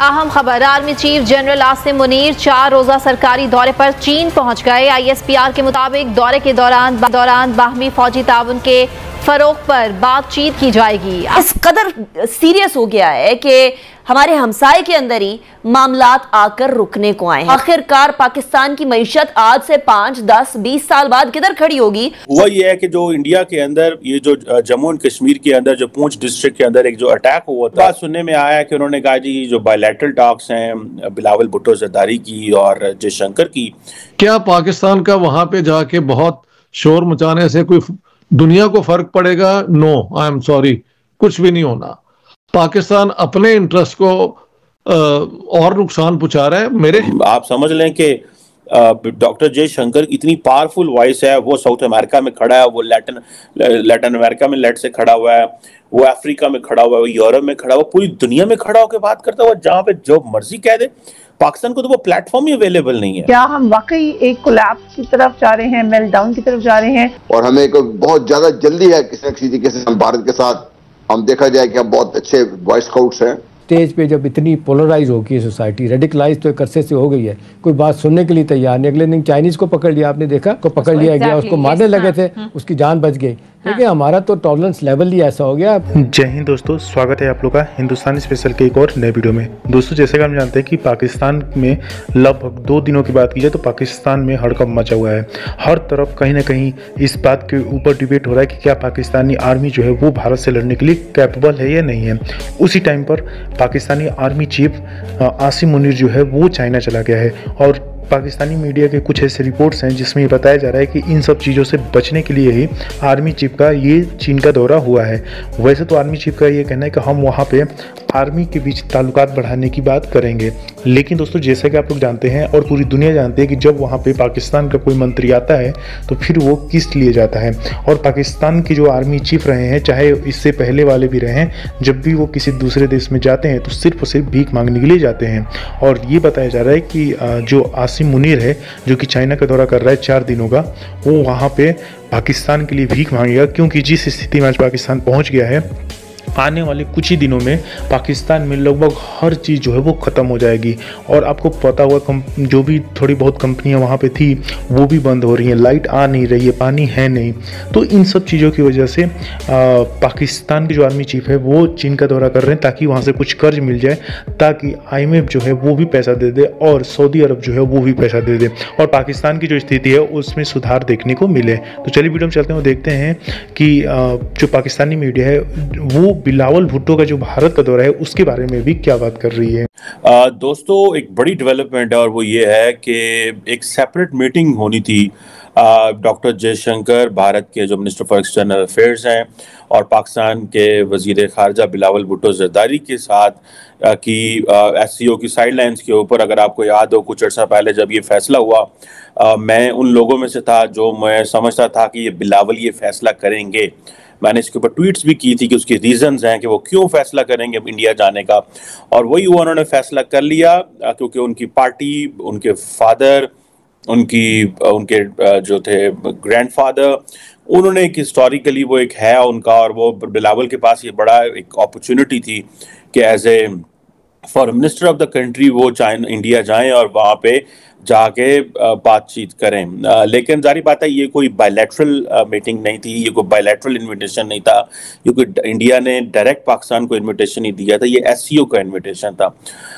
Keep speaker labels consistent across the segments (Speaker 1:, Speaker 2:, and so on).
Speaker 1: अहम खबर, army chief general Asim Munir 4 रोजा सरकारी दौरे पर चीन पहुंच गए। ISPR के मुताबिक दौरे के दौरान बाहमी फौजी ताउन के फरोग पर बातचीत की जाएगी।
Speaker 2: इस कदर सीरियस हो गया है कि हमारे हमसाए के अंदर ही मामलात आकर रुकने को आए हैं। आखिरकार पाकिस्तान की मईशत आज से 5, 10, 20 साल बाद किधर खड़ी होगी?
Speaker 3: हुआ ये है कि जो इंडिया के अंदर ये जो जम्मू एंड कश्मीर के अंदर जो पूंछ डिस्ट्रिक्ट के अंदर एक जो अटैक हुआ था, बात सुनने में आया कि उन्होंने कहा जी जो बायलैटरल टॉक्स हैं बिलावल भुट्टो जरदारी की और जयशंकर की,
Speaker 4: क्या पाकिस्तान का वहां पे जाके बहुत शोर मचाने से कोई दुनिया को फर्क पड़ेगा? नो, आई एम सॉरी, कुछ भी नहीं होना। पाकिस्तान अपने इंटरेस्ट को और नुकसान पहुंचा रहा है। मेरे
Speaker 3: आप समझ लें कि डॉक्टर जयशंकर इतनी पावरफुल वॉइस है, वो साउथ अमेरिका में खड़ा है, वो लैटिन अमेरिका में लेट से खड़ा हुआ है, वो अफ्रीका में खड़ा हुआ है, वो यूरोप में खड़ा हुआ, पूरी दुनिया में खड़ा होकर बात करता हुआ, जहां पे जो मर्जी कह दे। पाकिस्तान को तो वो प्लेटफॉर्म ही अवेलेबल नहीं है।
Speaker 5: क्या हम वाकई एक कोलैप्स की तरफ जा रहे हैं, मेल्टडाउन की तरफ जा रहे हैं?
Speaker 6: और हमें बहुत ज्यादा जल्दी है किसी न किसी तरीके से हम भारत के साथ हम देखा जाए कि हम बहुत अच्छे बॉय स्काउट्स हैं।
Speaker 7: स्टेज पे जब इतनी पोलराइज होगी सोसाइटी, रेडिकलाइज तो एक अरसे से हो गई है, कोई बात सुनने के लिए तैयार नहीं। अगले दिन चाइनीज को पकड़ लिया, आपने देखा, को पकड़ लिया गया, उसको मारने लगे थे, उसकी जान बच गई। देखिए हमारा तो टॉलरेंस लेवल ही ऐसा हो गया।
Speaker 8: जय हिंद दोस्तों, स्वागत है आप लोग का हिंदुस्तानी स्पेशल के एक और नए वीडियो में। दोस्तों जैसे कि हम जानते हैं कि पाकिस्तान में लगभग 2 दिनों की बात की जाए तो पाकिस्तान में हड़कंप मचा हुआ है। हर तरफ कहीं ना कहीं इस बात के ऊपर डिबेट हो रहा है कि क्या पाकिस्तानी आर्मी जो है वो भारत से लड़ने के लिए कैपेबल है या नहीं है। उसी टाइम पर पाकिस्तानी आर्मी चीफ आसिम मुनीर जो है वो चाइना चला गया है और पाकिस्तानी मीडिया के कुछ ऐसे रिपोर्ट्स हैं जिसमें ये बताया जा रहा है कि इन सब चीज़ों से बचने के लिए ही आर्मी चीफ का ये चीन का दौरा हुआ है। वैसे तो आर्मी चीफ का ये कहना है कि हम वहाँ पे आर्मी के बीच ताल्लुकात बढ़ाने की बात करेंगे, लेकिन दोस्तों जैसा कि आप लोग जानते हैं और पूरी दुनिया जानती है कि जब वहाँ पे पाकिस्तान का कोई मंत्री आता है तो फिर वो किस लिए जाता है। और पाकिस्तान के जो आर्मी चीफ रहे हैं, चाहे इससे पहले वाले भी रहे हैं, जब भी वो किसी दूसरे देश में जाते हैं तो सिर्फ और सिर्फ भीख मांगने के लिए जाते हैं। और ये बताया जा रहा है कि जो आसिम मुनीर है जो कि चाइना का दौरा कर रहा है 4 दिनों का, वो वहाँ पे पाकिस्तान के लिए भीख मांगेगा, क्योंकि जिस स्थिति में आज पाकिस्तान पहुँच गया है, आने वाले कुछ ही दिनों में पाकिस्तान में लगभग हर चीज़ जो है वो ख़त्म हो जाएगी। और आपको पता हुआ जो भी थोड़ी बहुत कंपनियां वहाँ पे थी वो भी बंद हो रही हैं, लाइट आ नहीं रही है, पानी है नहीं। तो इन सब चीज़ों की वजह से पाकिस्तान के जो आर्मी चीफ है वो चीन का दौरा कर रहे हैं ताकि वहाँ से कुछ कर्ज मिल जाए, ताकि IMF जो है वो भी पैसा दे दे और सऊदी अरब जो है वो भी पैसा दे दे और पाकिस्तान की जो स्थिति है उसमें सुधार देखने को मिले। तो चलिए वीडियो में चलते हैं और देखते हैं कि जो पाकिस्तानी मीडिया है वो बिलावल भुट्टो का जो भारत का दौरा है उसके बारे में भी क्या बात कर रही है।
Speaker 3: दोस्तों एक बड़ी डेवलपमेंट है और वो ये है कि एक सेपरेट मीटिंग होनी थी डॉक्टर जयशंकर, भारत के जो मिनिस्टर फॉर एक्सटर्नल अफेयर्स हैं, और पाकिस्तान के वजीर खारजा बिलावल भुट्टो जरदारी के साथ कि SCO की साइडलाइंस के ऊपर। अगर आपको याद हो कुछ अर्सा पहले जब ये फैसला हुआ, मैं उन लोगों में से था जो मैं समझता था कि ये बिलावल ये फैसला करेंगे। मैंने इसके ऊपर ट्वीट्स भी की थी कि उसकी रीजंस हैं कि वो क्यों फैसला करेंगे इंडिया जाने का, और वही हुआ, उन्होंने फैसला कर लिया क्योंकि उनकी पार्टी, उनके फादर, उनके जो थे ग्रैंडफादर, उन्होंने एक हिस्टोरिकली वो एक है उनका, और वो बिलावल के पास ये बड़ा एक अपॉर्चुनिटी थी कि as a foreign minister of the country वो इंडिया जाएं और वहाँ पे जाके बातचीत करें। लेकिन जारी बात है ये कोई बायलैटरल मीटिंग नहीं थी, ये कोई बायलैटरल इनविटेशन नहीं था, ये कोई इंडिया ने डायरेक्ट पाकिस्तान को इनविटेशन ही दिया था, ये SCO का इनविटेशन था।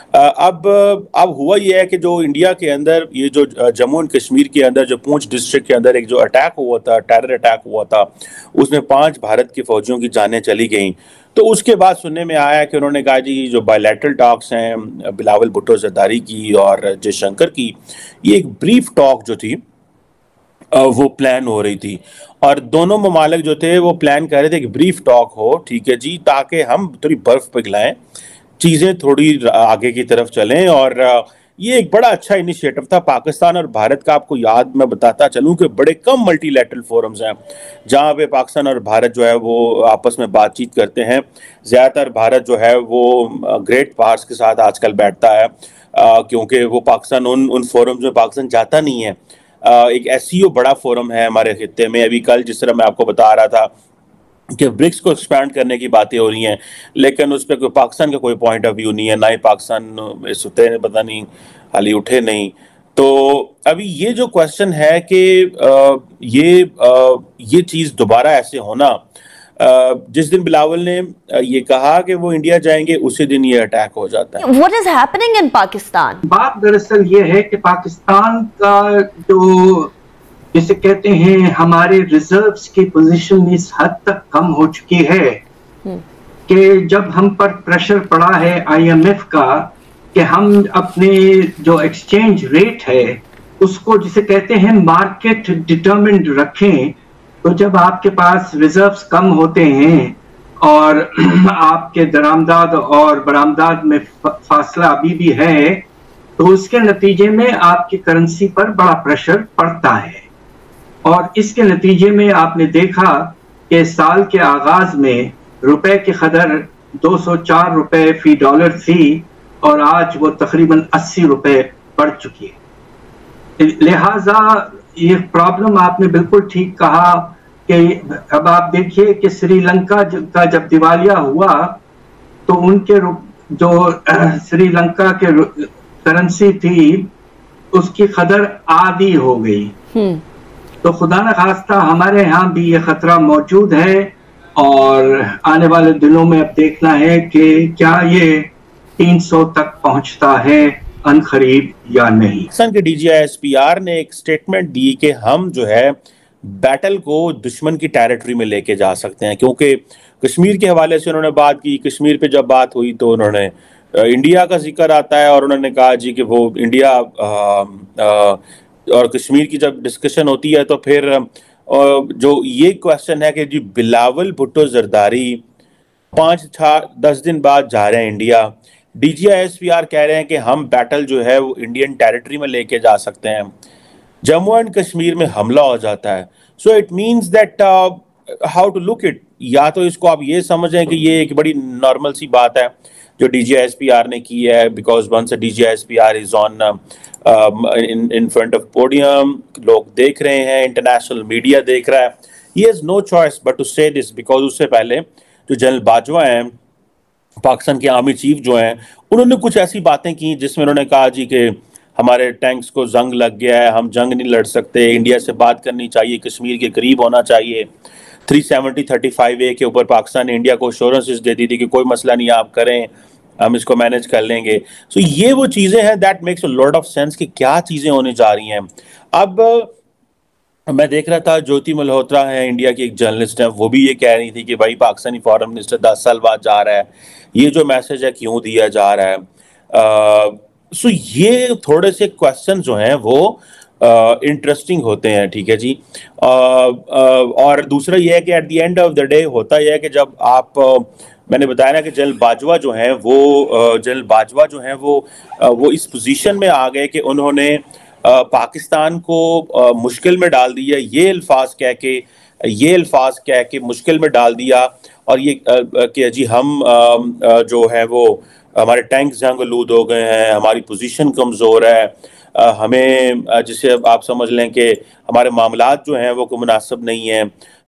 Speaker 3: अब हुआ ये है कि जो इंडिया के अंदर ये जो जम्मू एंड कश्मीर के अंदर जो पूंछ डिस्ट्रिक्ट के अंदर एक जो अटैक हुआ था, टेरर अटैक हुआ था, उसमें 5 भारत के फौजियों की जानें चली गईं। तो उसके बाद सुनने में आया कि उन्होंने कहा जी जो बायलैटरल टॉक्स हैं बिलावल भुट्टो जरदारी की और जयशंकर की, ये एक ब्रीफ टॉक जो थी वो प्लान हो रही थी, और दोनों ममालिक जो थे वो प्लान कर रहे थे कि ब्रीफ टॉक हो, ठीक है जी, ताकि हम थोड़ी बर्फ पिघलाएं, चीज़ें थोड़ी आगे की तरफ चलें। और ये एक बड़ा अच्छा इनिशिएटिव था पाकिस्तान और भारत का। आपको याद मैं बताता चलूं कि बड़े कम मल्टीलैटरल फोरम्स हैं जहां पे पाकिस्तान और भारत जो है वो आपस में बातचीत करते हैं। ज़्यादातर भारत जो है वो ग्रेट पावर्स के साथ आजकल बैठता है क्योंकि वो पाकिस्तान उन फोरम्स में पाकिस्तान जाता नहीं है। एक SCO बड़ा फोरम है हमारे खित्ते में। अभी कल जिस तरह मैं आपको बता रहा था कि ब्रिक्स को एक्सपैंड करने की बातें हो रही हैं, लेकिन उस पर कोई पाकिस्तान का कोई पॉइंट ऑफ व्यू नहीं है, ना ही पाकिस्तान इस सुते ने पता नहीं हाली उठे नहीं। तो अभी ये जो क्वेश्चन है कि ये चीज़ दोबारा ऐसे होना, जिस दिन बिलावल ने ये कहा कि वो इंडिया जाएंगे उसी दिन ये अटैक हो जाता है।
Speaker 2: What is happening in Pakistan?
Speaker 9: बात दरअसल ये है कि पाकिस्तान का जो जिसे कहते हैं हमारे रिजर्व्स की पोजीशन इस हद तक कम हो चुकी है कि जब हम पर प्रेशर पड़ा है IMF का कि हम अपने जो एक्सचेंज रेट है उसको जिसे कहते हैं मार्केट डिटरमिन्ड रखें, तो जब आपके पास रिजर्व्स कम होते हैं और आपके दरामदाद और बरामदाद में फासला अभी भी है, तो उसके नतीजे में आपकी करेंसी पर बड़ा प्रेशर पड़ता है। और इसके नतीजे में आपने देखा कि साल के आगाज में रुपए की कदर 204 रुपए फी डॉलर थी और आज वो तकरीबन 80 रुपए बढ़ चुकी है। लिहाजा ये प्रॉब्लम आपने बिल्कुल ठीक कहा कि अब आप देखिए कि श्रीलंका का जब दिवालिया हुआ तो उनके जो श्रीलंका के करेंसी थी उसकी कदर आधी हो गई। तो खुदा न खास्ता हमारे यहाँ भी ये खतरा मौजूद है और आने वाले दिनों में अब देखना है कि क्या ये 300 तक पहुंचता है अनखरीद या नहीं।
Speaker 3: पाकिस्तान के DGISPR ने एक स्टेटमेंट दी कि हम जो है बैटल को दुश्मन की टेरिटरी में लेके जा सकते हैं, क्योंकि कश्मीर के हवाले से उन्होंने बात की। कश्मीर पे जब बात हुई तो उन्होंने इंडिया का जिक्र आता है और उन्होंने कहा जी कि वो इंडिया और कश्मीर की जब डिस्कशन होती है तो फिर जो ये क्वेश्चन है कि जी बिलावल भुट्टो जरदारी 5-10 दिन बाद जा रहे हैं इंडिया, DGISPR कह रहे हैं कि हम बैटल जो है वो इंडियन टेरिटरी में लेके जा सकते हैं। जम्मू एंड कश्मीर में हमला हो जाता है। So it means that how to look it, या तो इसको आप ये समझें कि ये एक बड़ी नॉर्मल सी बात है जो DGISPR ने की है, because once a DGISPR is on in front of podium, लोग देख रहे हैं, इंटरनेशनल मीडिया देख रहा है, he has no choice but to say this, because उससे पहले जो जनरल बाजवा हैं, पाकिस्तान के आर्मी चीफ जो हैं, उन्होंने कुछ ऐसी बातें की जिसमें उन्होंने कहा जी कि हमारे टैंक्स को जंग लग गया है, हम जंग नहीं लड़ सकते, इंडिया से बात करनी चाहिए, कश्मीर के करीब होना चाहिए। 370-35A के ऊपर पाकिस्तान ने इंडिया को एश्योरेंसेस दे दी थी कि कोई मसला नहीं, आप करें, हम इसको मैनेज कर लेंगे। सो ये वो चीज़ें हैं that makes a lot of sense कि क्या चीज़ें होने जा रही हैं। अब मैं देख रहा था ज्योति मल्होत्रा है, इंडिया की एक जर्नलिस्ट है, वो भी ये कह रही थी कि भाई पाकिस्तानी फॉरेन मिनिस्टर 10 साल बाद जा रहा है, ये जो मैसेज है क्यों दिया जा रहा है। सो ये थोड़े से क्वेश्चन जो हैं वो इंटरेस्टिंग होते हैं, ठीक है जी। और दूसरा ये है कि at the end of the day होता यह है कि जब आप मैंने बताया ना कि जनरल बाजवा जो हैं वो इस पोजीशन में आ गए कि उन्होंने पाकिस्तान को मुश्किल में डाल दिया, ये अल्फाज कह के मुश्किल में डाल दिया, और ये कि जी हम जो है वो हमारे टैंक जंग-आलूद हो गए हैं, हमारी पोजीशन कमज़ोर है, हमें जिसे आप समझ लें कि हमारे मामलात जो हैं वो को मुनासिब नहीं है।